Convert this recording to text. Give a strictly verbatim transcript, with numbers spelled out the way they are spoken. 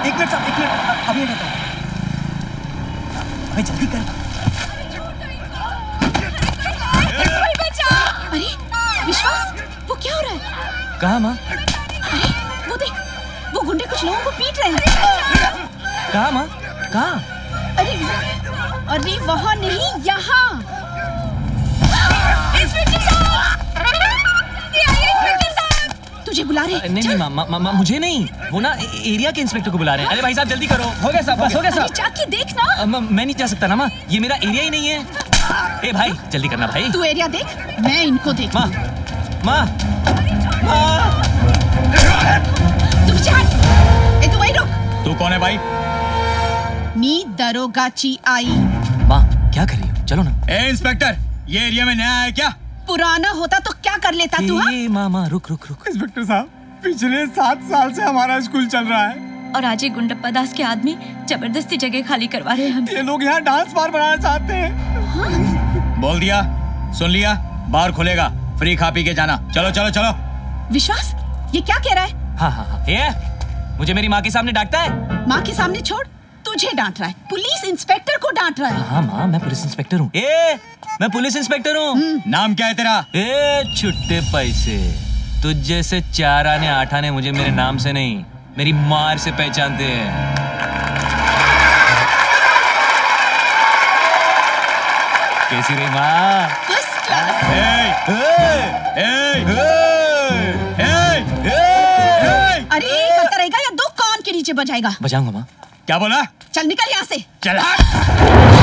एक मिनट साहब, एक मिनट, अभी आता हूँ। अबे जल्दी कर। अरे विश्वास, वो क्या हो रहा है? कहाँ माँ? अरे वो देख, वो गुंडे कुछ लोगों को पीट रहे हैं। कहाँ माँ? कहाँ? अरे अरे वहाँ नहीं, यहाँ। इंस्पेक्टर साहब, इंस्पेक्टर साहब, तुझे बुला रहे हैं। नहीं नहीं माँ, मा, मा, मुझे नहीं, वो ना एरिया के इंस्पेक्टर को बुला रहे हैं। अरे भाई साहब जल्दी करो। हो गया साहब, बस हो गया साहब। जाके देख ना। मैं नहीं जा सकता ना माँ, ये मेरा एरिया ही नहीं है। ए भाई जल्दी करना भाई। तू एरिया देख, मैं इनको देख। माँ, माँ, माँ। तू जा, ए तू वहीं रुक। तू कौन है भाई? मी दरोगाची आई। माँ क्या कर रही हो? चलो ना। ए इंस्पेक्टर, ये एरिया में नया है क्या? पुराना होता तो क्या कर लेता तू? हाँ? माँ माँ रुक रुक रुक। इंस्पेक्टर साहब, पिछले सात साल से हमारा स्कूल चल रहा है और आज एक गुंडप्पा दास के आदमी जबरदस्ती जगह खाली करवा रहे हैं हम। ये लोग यहाँ डांस बार बनाना चाहते हैं। हाँ? बोल दिया, सुन लिया, बार खुलेगा, फ्री खा पी के जाना। चलो चलो चलो। विश्वास, ये क्या कह रहा है? हाँ हाँ हाँ। ये मुझे मेरी माँ के सामने डांटता है। माँ के सामने छोड़, तुझे डांट रहा है। पुलिस इंस्पेक्टर को डांट रहा है। हाँ माँ, मैं पुलिस इंस्पेक्टर हूँ। ए, मैं पुलिस इंस्पेक्टर हूँ। नाम क्या है तेरा? ए छुट्टे पैसे, तुझ जैसे चार आने आठ आने मुझे मेरे नाम से नहीं, मेरी मार से पहचानते हैं। कैसी रही माँ? First class. ए, ए, ए, ए, ए, अरे करता रहेगा या दो कान के नीचे बजाएगा? बजाऊंगा माँ। क्या बोला? चल निकल यहाँ से। चल।